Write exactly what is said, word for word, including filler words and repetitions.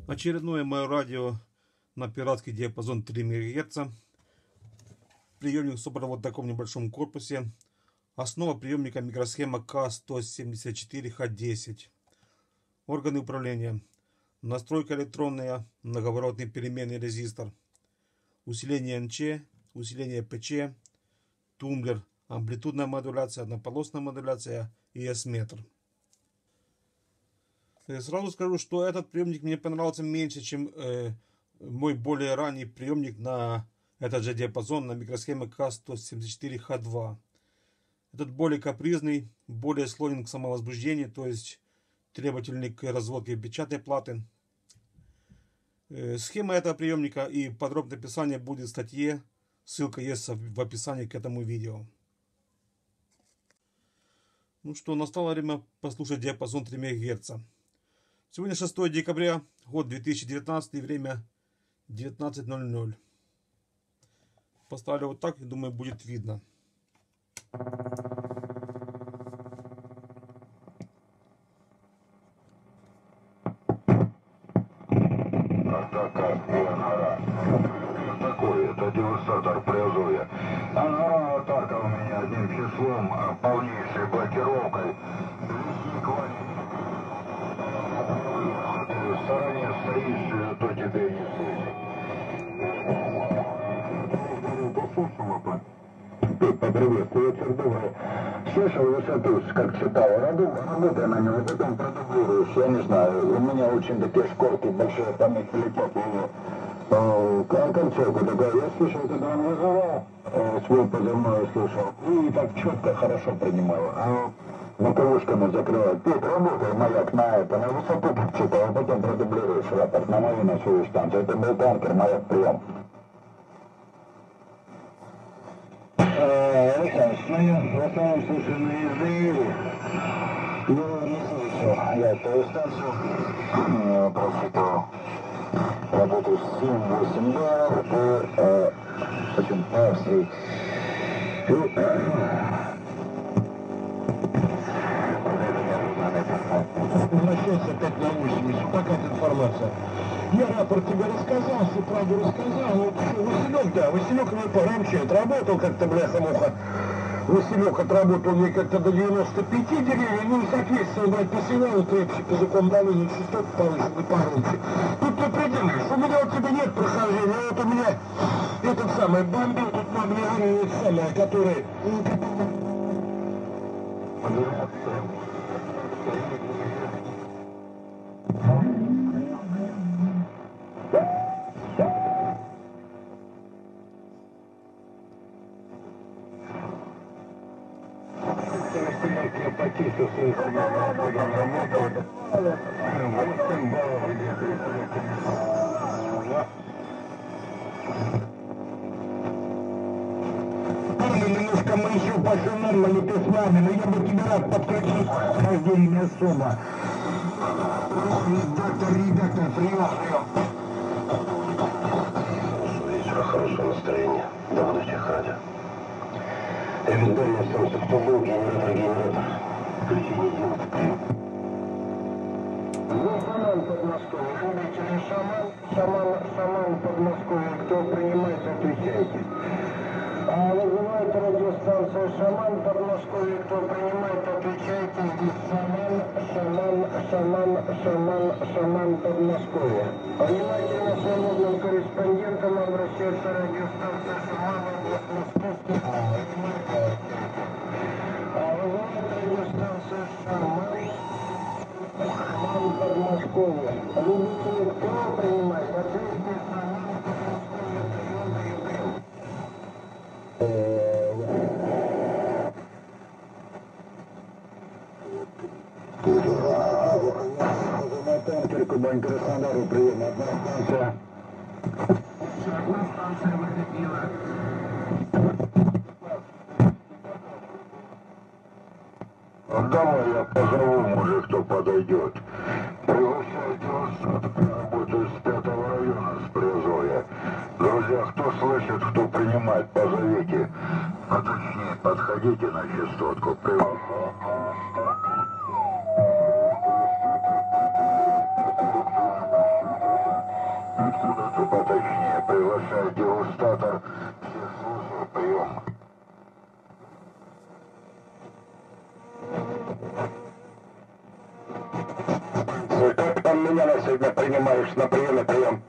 Очередное мое радио на пиратский диапазон три мегагерца. Приемник собран вот в таком небольшом корпусе. Основа приемника микросхема К сто семьдесят четыре Х десять. Органы управления. Настройка электронная, многоворотный переменный резистор. Усиление Н Ч, усиление П Ч, тумблер, амплитудная модуляция, однополосная модуляция и S-метр. Сразу скажу, что этот приемник мне понравился меньше, чем э, мой более ранний приемник на этот же диапазон, на микросхеме К сто семьдесят четыре Х два. Этот более капризный, более склонен к самовозбуждению, то есть требовательный к разводке печатной платы. Э, схема этого приемника и подробное описание будет в статье, ссылка есть в описании к этому видео. Ну что, настало время послушать диапазон три мегагерца. Сегодня шестое декабря, год две тысячи девятнадцатый, время девятнадцать ноль ноль. Поставлю вот так и думаю, будет видно. Атака у Ангара. Такой, это девушатор Приазовья. Ангара атака у меня одним числом, полнейшей блокировкой. В стороне стоишь, то тебе не слышит. Поприветствую, Чердовой. Слышал высоту, как читал, работай на него, потом продублируешь, я не знаю, у меня очень такие шкорки большие, память летят, и концовку такая, я слышал, когда он вызывал, свой позывной слышал, и так четко, хорошо принимал, а боковушками закрывать, ты работай, маяк на это, на высоту как читал, а потом продублируешь рапорт на мою, на свою станцию, это был танкер, маяк, прием. Александр, ну я в основном слушаю на языке, но не слышал, я твою станцию просчитывал, работаю с семь-восемь бар, по, почему, по Австрии. Возвращайся опять на восемьдесят, такая информация. Я рапорт тебе рассказал, все правду рассказал. Вот Василек, да, Василек мне пораньше отработал как-то, бляха-муха. Василек отработал мне как-то до девяноста пяти деревьев, ну, соответственно, брать посевал, то я языком долыни шесток повыше, пораньше. Тут ты определишь, у меня у тебя нет прохождения, вот у меня этот самый бомбил, тут на мне это самое, который... Немножко мы еще по нормально ты с нами, но я бы тебе рад подключить хождение особо. Редактор, редактор, прием, прием. Хорошего вечера, хорошего настроения. До будущих радио. Элементарная станция, кто был, генератор, генератор. Включение делать. Ну, шаман Подмосковье, любители шаман, шаман, шаман Подмосковье, кто принимает, отвечайте. А вызывает радиостанцию «Шаман» Подмосковье, кто принимает, отвечайте, здесь шаман, шаман, шаман, шаман, шаман Подмосковье. Внимательно свободным корреспондентам обращается радиостанция «Шаман» Московский. А вызывает радиостанцию «Шаман», шаман Подмосковье. Любители кто принимает, ответьте «Шаман». Кубань Краснодару, прием, одна станция. Одна станция выходила. Давай я позову, может, кто подойдет. Приглашайте вас, работаю с пятого района, с Приазовья. Друзья, кто слышит, кто принимает, позовите. А точнее, подходите на частотку. Приглашайте. меня на сегодня принимаешь на приеме, прием.